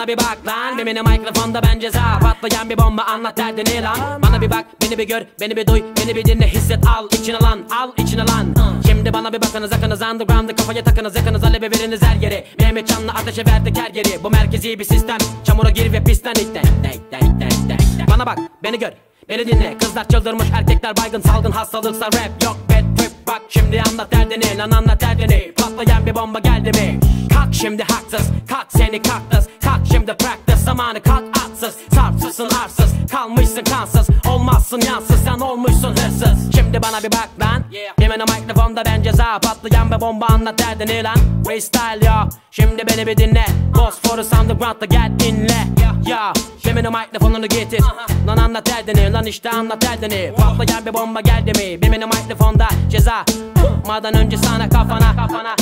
bana bir bak lan, bir mini mikrofonda ben ceza. Patlayan bir bomba, anlat derdini lan. Bana bir bak, beni bir gör, beni bir duy, beni bir dinle, hisset, al içine lan, al içine lan. Şimdi bana bir bakınız, akınız underground'ı kafaya takınız, yakınız alevi veriniz her yeri. Mehmet Can'la ateşe verdik her yeri. Bu merkezi bir sistem, çamura gir ve pistten ikte. Bana bak, beni gör, beni dinle. Kızlar çıldırmış, erkekler baygın, salgın hastalıksa rap yok, bad trip. Bak şimdi anlat derdini, lan anlat derdini. Patlayan bir bomba geldi mi? Kalk şimdi haksız, kalk seni kaktız. Kalk şimdi practice zamanı, kalk atsız. Sarpsızsın arsız, kalmışsın kansız. Olmazsın yansız, sen olmuşsun hırsız. Şimdi bana bir bak lan, hemen o mikrofonda ben ceza. Patlayan bir bomba, anlat derdini lan. Freestyle ya, şimdi beni bir dinle. Bosphorus underground'da gel dinle. Ya, hemen o mikrofonunu getir. Lan anlat derdini, lan işte anlat derdini. Patlayan bir bomba geldi mi? Hemen o mikrofonda ceza. Madan önce sana kafana.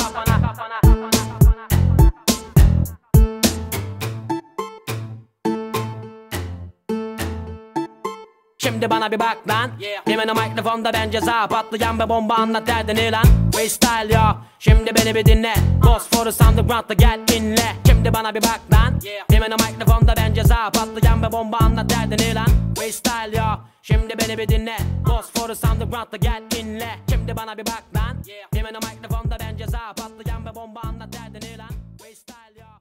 Şimdi bana bir bak lan, hemen o mikrofonda ben ceza. Patlayan bir bomba, anlat derdini lan. Freestyle ya, şimdi beni bir dinle. Bosphorus underground'da gel dinle. Şimdi bana bir bak lan, hemen o mikrofonda ben ceza. Patlayan bir bomba, anlat derdini lan. Freestyle ya, şimdi beni bir dinle. Bosphorus underground'da gel dinle. Şimdi bana bir bak lan, hemen o mikrofonda ben ceza. Patlayan bir bomba, anlat derdini lan. Freestyle ya.